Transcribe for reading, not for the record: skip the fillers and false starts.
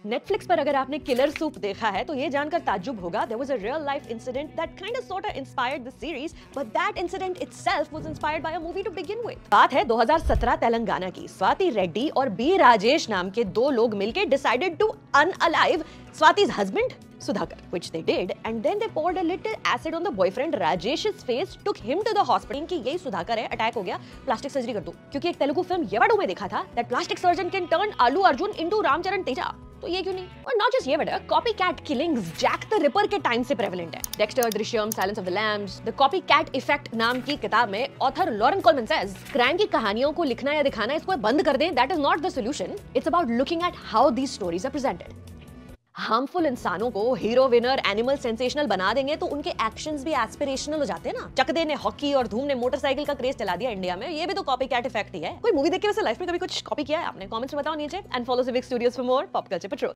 Netflix पर अगर आपने किलर सूप देखा है तो ये जानकर ताज्जुब होगा, there was a real life incident that kind of sort of inspired the series, but that incident itself was inspired by a movie to begin with. बात है 2017 तेलंगाना की। स्वाति रेड्डी और बी राजेश नाम के दो लोग मिलकर decided to unalive Swati's husband Sudhakar, which they did, and then they poured a little acid on the boyfriend Rajesh's face, took him to the hospital कि यही सुधाकर है, अटैक हो गया, प्लास्टिक सर्जरी कर दो। क्योंकि एक तेलुगु फिल्म येवडू में देखा था that plastic surgeon can turn Allu Arjun into Ramcharan Teja, तो ये क्यों नहीं? और not just Yevadu, copycat killings Jack the Ripper के टाइम से prevalent है। Dexter, Drishyam, Silence of the Lambs, The Copycat Effect नाम की किताब में author Lauren Coleman says, crime की कहानियों को लिखना या दिखाना इसको बंद कर दें, that is not the solution. It's about looking at how these stories are presented. Harmful इंसानों को हीरो विनर एनिमल सेंसेशनल बना देंगे तो उनके एक्शंस भी एस्पिरेशनल हो जाते हैं ना। चकदे ने हॉकी और धूम ने मोटरसाइकिल का क्रेज चला दिया इंडिया में, ये भी तो कॉपी कैट इफेक्ट ही है। कोई मूवी देख के वैसे लाइफ में कभी कुछ कॉपी किया है आपने? कमेंट्स में बताओ नीचे, and follow Civic Studios for more pop culture petrol.